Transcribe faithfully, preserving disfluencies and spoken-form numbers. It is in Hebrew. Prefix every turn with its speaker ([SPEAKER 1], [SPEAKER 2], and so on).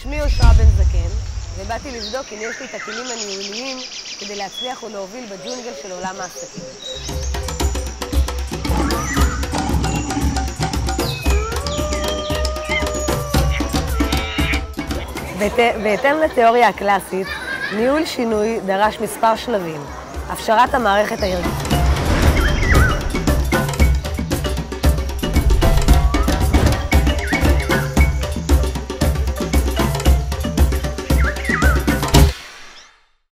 [SPEAKER 1] שמי אושרה בן זקן, ובאתי לבדוק אם יש לי את הכלים הניהוליים כדי להצליח ולהוביל בג'ונגל של עולם העסקים. בהתאם לתיאוריה הקלאסית, ניהול שינוי דרש מספר שלבים, הפשרת המערכת הארגונית.